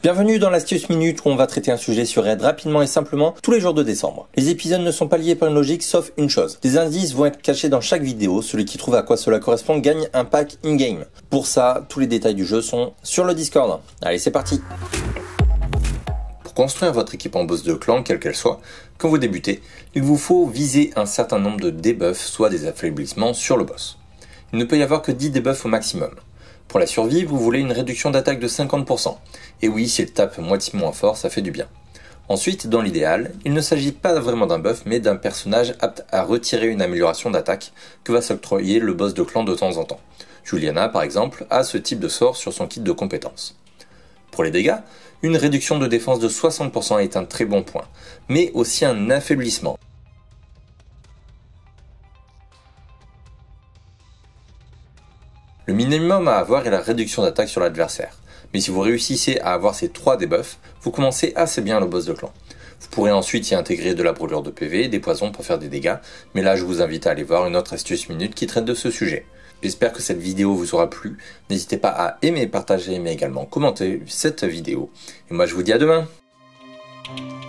Bienvenue dans l'Astuce Minute où on va traiter un sujet sur Raid rapidement et simplement tous les jours de décembre. Les épisodes ne sont pas liés par une logique sauf une chose. Des indices vont être cachés dans chaque vidéo, celui qui trouve à quoi cela correspond gagne un pack in-game. Pour ça, tous les détails du jeu sont sur le Discord. Allez, c'est parti. Pour construire votre équipe en boss de clan, quelle qu'elle soit, quand vous débutez, il vous faut viser un certain nombre de debuffs, soit des affaiblissements sur le boss. Il ne peut y avoir que 10 debuffs au maximum. Pour la survie, vous voulez une réduction d'attaque de 50%. Et oui, s'il tape moitié moins fort, ça fait du bien. Ensuite, dans l'idéal, il ne s'agit pas vraiment d'un buff, mais d'un personnage apte à retirer une amélioration d'attaque que va s'octroyer le boss de clan de temps en temps. Juliana, par exemple, a ce type de sort sur son kit de compétences. Pour les dégâts, une réduction de défense de 60% est un très bon point, mais aussi un affaiblissement. Le minimum à avoir est la réduction d'attaque sur l'adversaire, mais si vous réussissez à avoir ces 3 debuffs, vous commencez assez bien le boss de clan. Vous pourrez ensuite y intégrer de la brûlure de PV, des poisons pour faire des dégâts, mais là je vous invite à aller voir une autre astuce minute qui traite de ce sujet. J'espère que cette vidéo vous aura plu, n'hésitez pas à aimer, partager, mais également commenter cette vidéo. Et moi je vous dis à demain.